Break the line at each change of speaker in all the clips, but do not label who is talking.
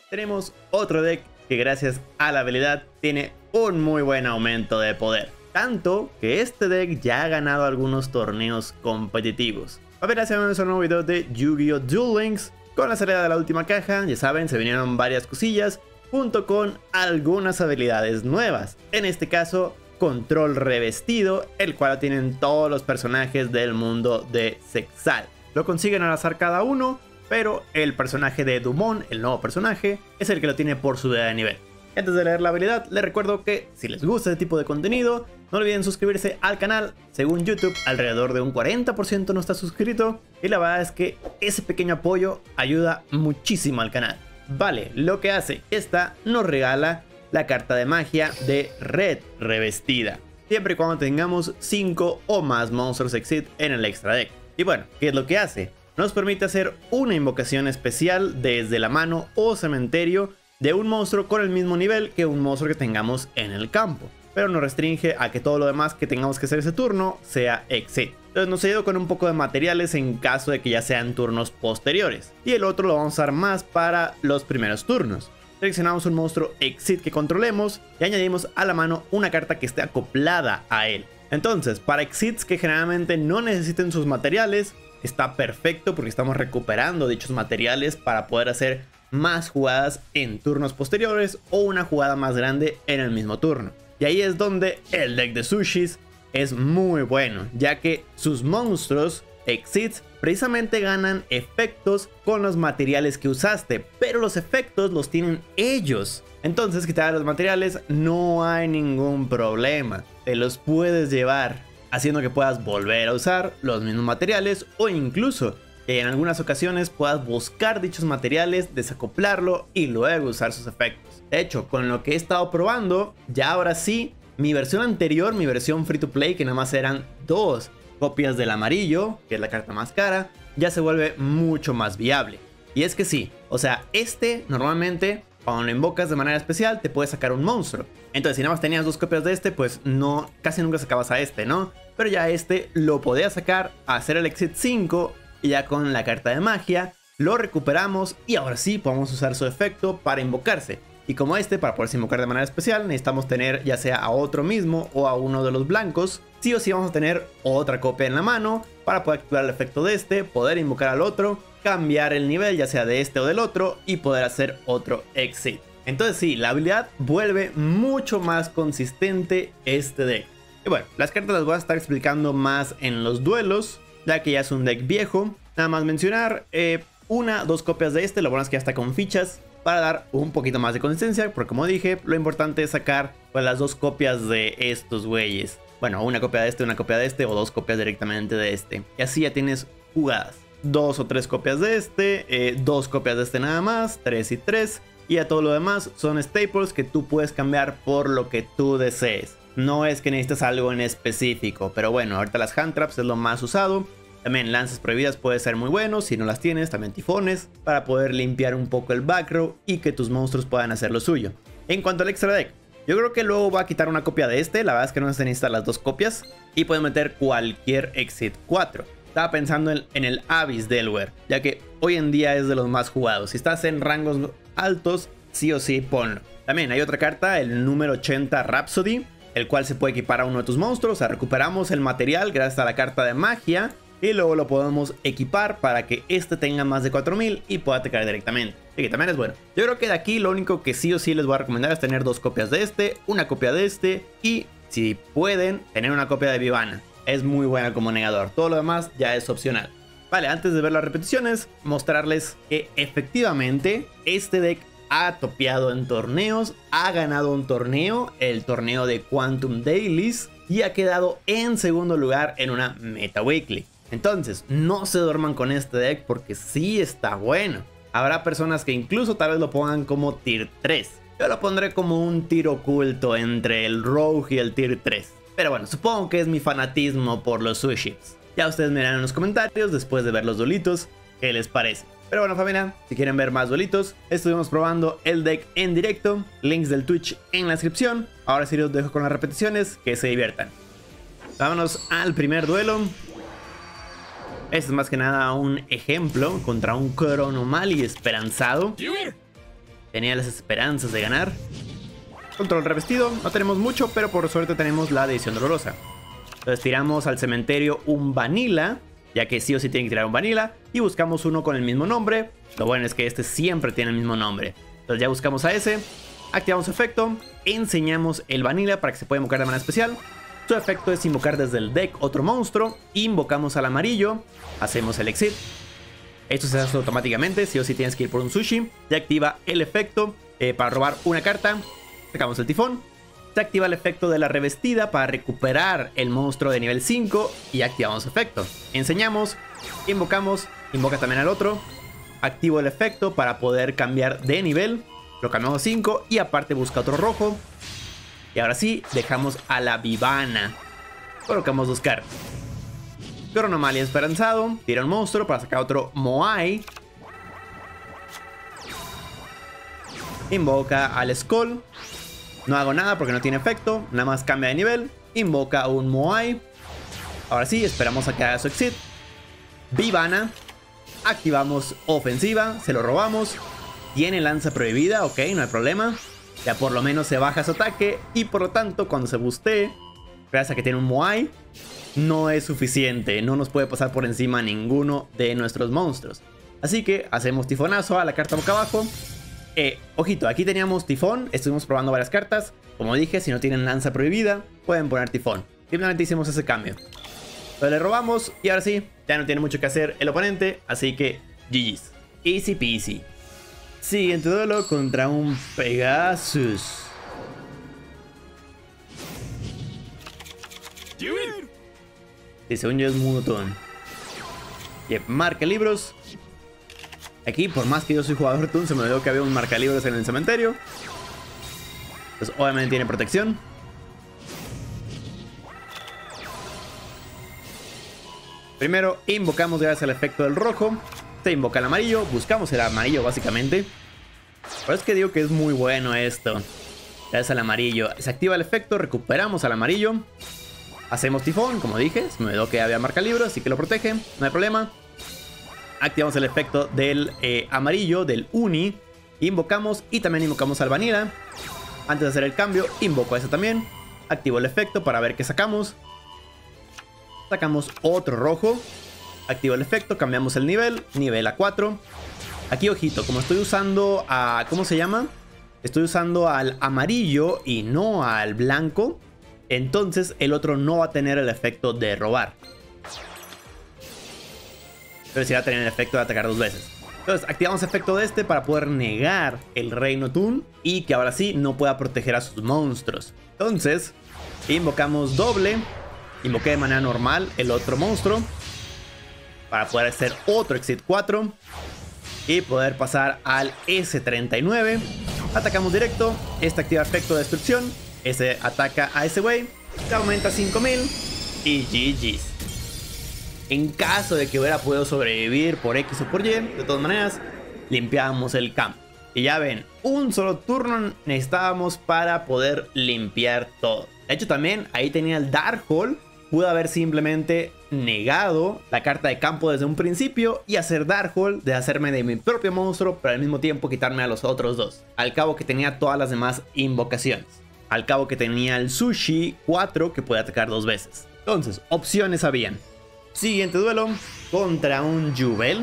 tenemos otro deck que gracias a la habilidad tiene un muy buen aumento de poder. Tanto que este deck ya ha ganado algunos torneos competitivos. Apenas se un nuevo video de Yu-Gi-Oh! Duel Links. Con la salida de la última caja, ya saben, se vinieron varias cosillas junto con algunas habilidades nuevas. En este caso, control revestido, el cual tienen todos los personajes del mundo de Zexal. Lo consiguen al azar cada uno, pero el personaje de Dumont, el nuevo personaje, es el que lo tiene por su de nivel. Antes de leer la habilidad, les recuerdo que si les gusta este tipo de contenido, no olviden suscribirse al canal. Según YouTube, alrededor de un 40% no está suscrito, y la verdad es que ese pequeño apoyo ayuda muchísimo al canal. Vale, lo que hace esta nos regala la carta de magia de Red revestida, siempre y cuando tengamos 5 o más monstruos Exit en el extra deck. Y bueno, ¿qué es lo que hace? Nos permite hacer una invocación especial desde la mano o cementerio de un monstruo con el mismo nivel que un monstruo que tengamos en el campo, pero nos restringe a que todo lo demás que tengamos que hacer ese turno sea Exit. Entonces nos ayuda con un poco de materiales en caso de que ya sean turnos posteriores, y el otro lo vamos a usar más para los primeros turnos. Seleccionamos un monstruo Exit que controlemos y añadimos a la mano una carta que esté acoplada a él. Entonces, para Exits que generalmente no necesiten sus materiales, está perfecto porque estamos recuperando dichos materiales para poder hacer más jugadas en turnos posteriores o una jugada más grande en el mismo turno. Y ahí es donde el deck de Sushis es muy bueno, ya que sus monstruos Exits precisamente ganan efectos con los materiales que usaste, pero los efectos los tienen ellos. Entonces, quitar los materiales no hay ningún problema, te los puedes llevar, haciendo que puedas volver a usar los mismos materiales, o incluso que en algunas ocasiones puedas buscar dichos materiales, desacoplarlo y luego usar sus efectos. De hecho, con lo que he estado probando, ya ahora sí, mi versión anterior, mi versión free to play, que nada más eran 2 copias del amarillo, que es la carta más cara, ya se vuelve mucho más viable. Y es que sí, o sea, normalmente cuando lo invocas de manera especial te puede sacar un monstruo. Entonces si nada más tenías 2 copias de pues no, casi nunca sacabas a ¿no? Pero ya lo podías sacar, hacer el Exit 5 y ya con la carta de magia lo recuperamos y ahora sí podemos usar su efecto para invocarse. Y como para poderse invocar de manera especial, necesitamos tener ya sea a otro mismo o a uno de los blancos. Sí o sí vamos a tener otra copia en la mano para poder activar el efecto de poder invocar al otro, cambiar el nivel ya sea de o del otro y poder hacer otro Exit. Entonces sí, la habilidad vuelve mucho más consistente este deck. Y bueno, las cartas las voy a estar explicando más en los duelos, ya que ya es un deck viejo. Nada más mencionar, 2 copias de lo bueno es que ya está con fichas, para dar un poquito más de consistencia, porque como dije, lo importante es sacar pues, las 2 copias de estos güeyes. Bueno, una copia de una copia de o 2 copias directamente de y así ya tienes jugadas. 2 o 3 copias de 2 copias de nada más, 3 y 3. Y a todo lo demás son staples que tú puedes cambiar por lo que tú desees. No es que necesites algo en específico, pero bueno, ahorita las hand traps es lo más usado. También lanzas prohibidas puede ser muy bueno, si no las tienes, también tifones, para poder limpiar un poco el back row y que tus monstruos puedan hacer lo suyo. En cuanto al extra deck, yo creo que luego voy a quitar una copia de la verdad es que no se necesitan las 2 copias, y pueden meter cualquier Exit 4. Estaba pensando en el Abyss Delver, ya que hoy en día es de los más jugados. Si estás en rangos altos, sí o sí ponlo. También hay otra carta, el número 80 Rhapsody, el cual se puede equipar a uno de tus monstruos. O sea, recuperamos el material gracias a la carta de magia y luego lo podemos equipar para que tenga más de 4000 y pueda atacar directamente. Así que también es bueno. Yo creo que de aquí lo único que sí o sí les voy a recomendar es tener 2 copias de una copia de y si pueden tener una copia de Vivana. Es muy buena como negador. Todo lo demás ya es opcional. Vale, antes de ver las repeticiones, mostrarles que efectivamente este deck ha topeado en torneos, ha ganado un torneo, el torneo de Quantum Dailies, y ha quedado en segundo lugar en una Meta Weekly. Entonces, no se duerman con este deck porque sí está bueno. Habrá personas que incluso tal vez lo pongan como Tier 3. Yo lo pondré como un tier oculto entre el Rogue y el Tier 3. Pero bueno, supongo que es mi fanatismo por los Sushis. Ya ustedes me dirán en los comentarios después de ver los duelitos qué les parece. Pero bueno, familia, si quieren ver más duelitos, estuvimos probando el deck en directo. Links del Twitch en la descripción. Ahora sí los dejo con las repeticiones, que se diviertan. Vámonos al primer duelo. Este es más que nada un ejemplo contra un Chronomali esperanzado. Tenía las esperanzas de ganar. Control revestido, no tenemos mucho, pero por suerte tenemos la edición dolorosa. Entonces tiramos al cementerio un Vanilla, ya que sí o sí tienen que tirar un Vanilla, y buscamos uno con el mismo nombre. Lo bueno es que este siempre tiene el mismo nombre. Entonces ya buscamos a ese, activamos su efecto, enseñamos el Vanilla para que se pueda invocar de manera especial. Su efecto es invocar desde el deck otro monstruo, invocamos al amarillo, hacemos el exit. Esto se hace automáticamente, sí o sí tienes que ir por un sushi. Ya activa el efecto para robar una carta. Sacamos el tifón. Se activa el efecto de la revestida para recuperar el monstruo de nivel 5 y activamos efecto. Enseñamos, invocamos, invoca también al otro. Activo el efecto para poder cambiar de nivel. Lo cambiamos a 5 y aparte busca otro rojo. Y ahora sí, dejamos a la Vivana. Colocamos 2 cartas. Cronomalia Esperanzado. Tira un monstruo para sacar otro Moai. Invoca al Skull. No hago nada porque no tiene efecto. Nada más cambia de nivel. Invoca un Moai. Ahora sí, esperamos a que haga su exit. Vivana. Activamos ofensiva. Se lo robamos. Tiene lanza prohibida. Ok, no hay problema. Ya por lo menos se baja su ataque. Y por lo tanto, cuando se bustee, gracias a que tiene un Moai, no es suficiente. No nos puede pasar por encima ninguno de nuestros monstruos. Así que hacemos tifonazo a la carta boca abajo. Ojito, aquí teníamos tifón. Estuvimos probando varias cartas. Como dije, si no tienen lanza prohibida, pueden poner tifón. Simplemente hicimos ese cambio. Entonces le robamos y ahora sí, ya no tiene mucho que hacer el oponente. Así que GG's. Easy peasy. Siguiente duelo contra un Pegasus. Y según yo es monotón. Yep, marca libros. Aquí, por más que yo soy jugador Toon, se me olvidó que había un marcalibros en el cementerio. Pues obviamente tiene protección. Primero invocamos gracias al efecto del rojo. Se invoca el amarillo. Buscamos el amarillo básicamente. Pero es que digo que es muy bueno esto. Gracias al amarillo. Se activa el efecto. Recuperamos al amarillo. Hacemos tifón, como dije. Se me olvidó que había marcalibros, así que lo protege. No hay problema. Activamos el efecto del amarillo, del uni. Invocamos y también invocamos al Vanilla. Antes de hacer el cambio, invoco a ese también. Activo el efecto para ver qué sacamos. Sacamos otro rojo. Activo el efecto, cambiamos el nivel. Nivel a 4. Aquí, ojito, como estoy usando a... ¿Cómo se llama? Estoy usando al amarillo y no al blanco. Entonces el otro no va a tener el efecto de robar. Pero sí va a tener el efecto de atacar 2 veces. Entonces activamos efecto de este para poder negar el Reino Toon. Y que ahora sí no pueda proteger a sus monstruos. Entonces invocamos doble. Invoqué de manera normal el otro monstruo. Para poder hacer otro Exit 4. Y poder pasar al S39. Atacamos directo. Este activa efecto de destrucción. Ese ataca a ese güey. Se aumenta a 5000. Y GG's. En caso de que hubiera podido sobrevivir por X o por Y, de todas maneras, limpiábamos el campo. Y ya ven, un solo turno necesitábamos para poder limpiar todo. De hecho también ahí tenía el Darkhold. Pude haber simplemente negado la carta de campo desde un principio y hacer Darkhold, de hacerme de mi propio monstruo, pero al mismo tiempo quitarme a los otros dos. Al cabo que tenía todas las demás invocaciones. Al cabo que tenía el Sushi 4 que puede atacar 2 veces. Entonces, opciones habían. Siguiente duelo contra un Jubel.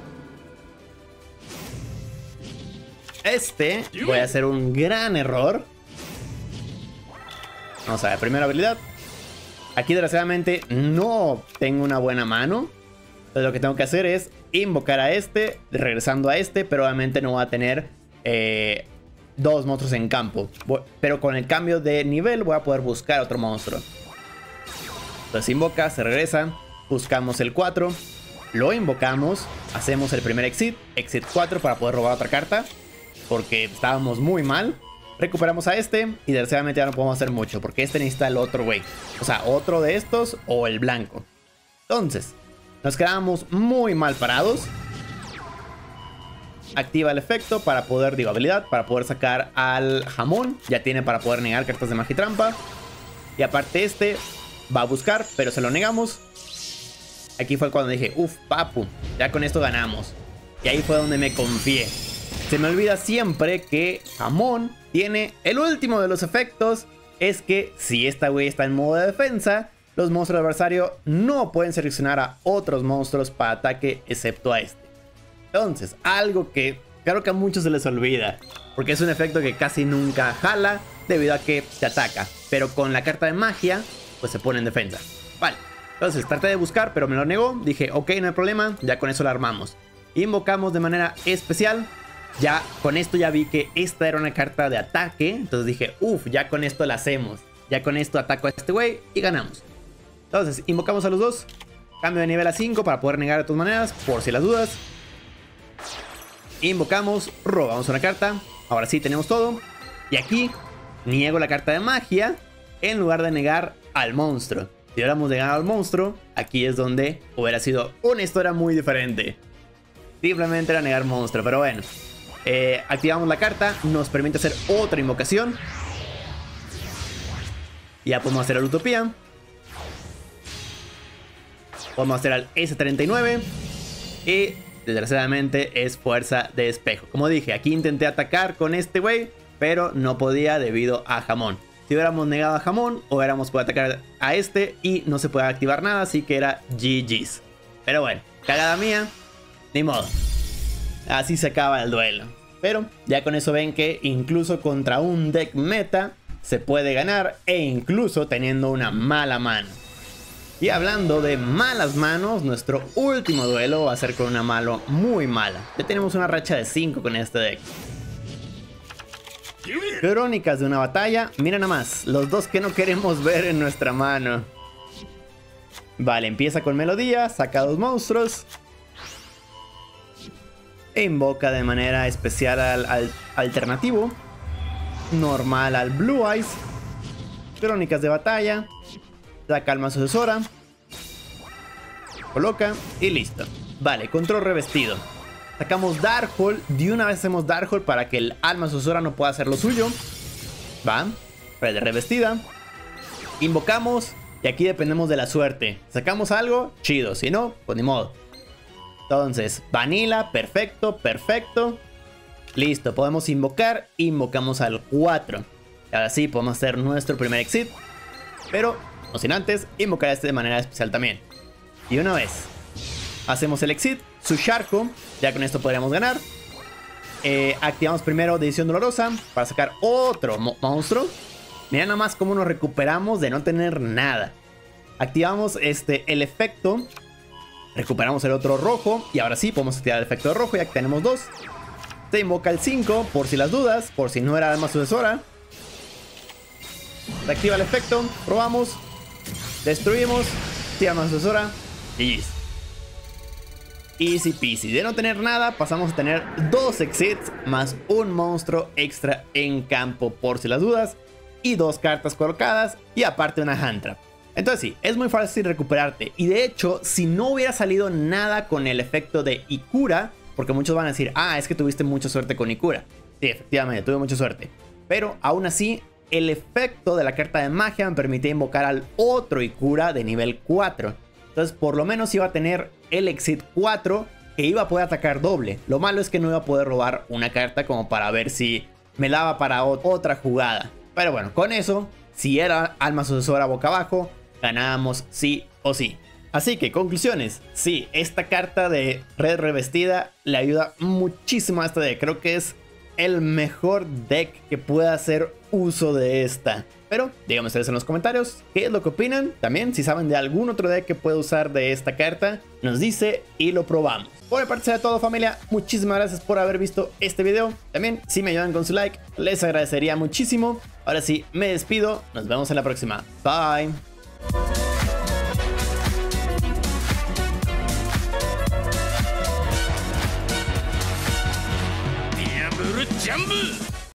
Voy a hacer un gran error. Vamos a ver, primera habilidad. Aquí desgraciadamente no tengo una buena mano. Entonces lo que tengo que hacer es invocar a regresando a pero obviamente no va a tener 2 monstruos en campo. Pero con el cambio de nivel voy a poder buscar otro monstruo. Entonces invoca, se regresa. Buscamos el 4, lo invocamos, hacemos el primer exit, exit 4 para poder robar otra carta, porque estábamos muy mal. Recuperamos a y desgraciadamente ya no podemos hacer mucho, porque necesita el otro güey. O sea, otro de estos o el blanco. Entonces, nos quedamos muy mal parados. Activa el efecto para poder, habilidad, para poder sacar al jamón. Ya tiene para poder negar cartas de magia y trampa. Y aparte va a buscar, pero se lo negamos. Aquí fue cuando dije, uff, papu, ya con esto ganamos. Y ahí fue donde me confié. Se me olvida siempre que Jamón tiene el último de los efectos. Es que si esta güey está en modo de defensa, los monstruos del adversario no pueden seleccionar a otros monstruos para ataque excepto a este. Entonces, algo que claro que a muchos se les olvida, porque es un efecto que casi nunca jala debido a que te ataca, pero con la carta de magia pues se pone en defensa. Vale, entonces traté de buscar pero me lo negó. Dije ok, no hay problema, ya con eso la armamos. Invocamos de manera especial. Ya con esto ya vi que esta era una carta de ataque, entonces dije uff, ya con esto la hacemos. Ya con esto ataco a este güey y ganamos. Entonces invocamos a los dos. Cambio de nivel a 5 para poder negar de todas maneras, por si las dudas. Invocamos, robamos una carta. Ahora sí tenemos todo. Y aquí niego la carta de magia en lugar de negar al monstruo. Si hubiéramos negado al monstruo, aquí es donde hubiera sido una historia muy diferente. Simplemente era negar monstruo, pero bueno. Activamos la carta, nos permite hacer otra invocación. Ya podemos hacer a la Utopía. Podemos hacer al S39. Y desgraciadamente es fuerza de espejo. Como dije, aquí intenté atacar con este güey, pero no podía debido a Jamón. Si hubiéramos negado a Jamón, hubiéramos podido atacar a este y no se puede activar nada, así que era GG's. Pero bueno, cagada mía, ni modo. Así se acaba el duelo. Pero ya con eso ven que incluso contra un deck meta se puede ganar, e incluso teniendo una mala mano. Y hablando de malas manos, nuestro último duelo va a ser con una mano muy mala. Ya tenemos una racha de 5 con este deck. Crónicas de una batalla. Mira nada más, los dos que no queremos ver en nuestra mano. Vale, empieza con melodía, saca 2 monstruos. E invoca de manera especial al alternativo. Normal al Blue Eyes. Crónicas de batalla. Saca alma sucesora. Coloca y listo. Vale, control revestido. Sacamos Darkhold. De una vez hacemos Darkhold para que el alma sucesora no pueda hacer lo suyo. Va. Red revestida. Invocamos. Y aquí dependemos de la suerte. Sacamos algo, chido. Si no, pues ni modo. Entonces, Vanilla, perfecto, perfecto. Listo, podemos invocar. Invocamos al 4. Y ahora sí, podemos hacer nuestro primer exit. Pero, no sin antes, invocar a este de manera especial también. Y una vez hacemos el exit, su Sharko. Ya con esto podríamos ganar. Activamos primero Decisión Dolorosa para sacar otro monstruo. Mira nada más cómo nos recuperamos de no tener nada. Activamos el efecto. Recuperamos el otro rojo. Y ahora sí podemos activar el efecto de rojo, ya que tenemos 2. Se invoca el 5 por si las dudas, por si no era alma sucesora. Se activa el efecto, probamos. Destruimos. Sí, alma sucesora. GG's. Easy peasy. De no tener nada, pasamos a tener 2 exits más un monstruo extra en campo por si las dudas. Y 2 cartas colocadas. Y aparte una hand trap. Entonces sí, es muy fácil recuperarte. Y de hecho, si no hubiera salido nada con el efecto de Ikura, porque muchos van a decir, ah, es que tuviste mucha suerte con Ikura. Sí, efectivamente, tuve mucha suerte. Pero aún así, el efecto de la carta de magia me permitía invocar al otro Ikura de nivel 4. Entonces por lo menos iba a tener el Exit 4 que iba a poder atacar doble. Lo malo es que no iba a poder robar una carta como para ver si me daba para otra jugada. Pero bueno, con eso, si era alma sucesora boca abajo, ganábamos sí o sí. Así que conclusiones, sí, esta carta de red revestida le ayuda muchísimo a este deck. Creo que es el mejor deck que pueda hacer uso de esta. Pero díganme ustedes en los comentarios qué es lo que opinan. También si saben de algún otro deck que pueda usar de esta carta, nos dice y lo probamos. Por mi parte será todo, familia. Muchísimas gracias por haber visto este video. También si me ayudan con su like, les agradecería muchísimo. Ahora sí, me despido. Nos vemos en la próxima. Bye.
Jumbo!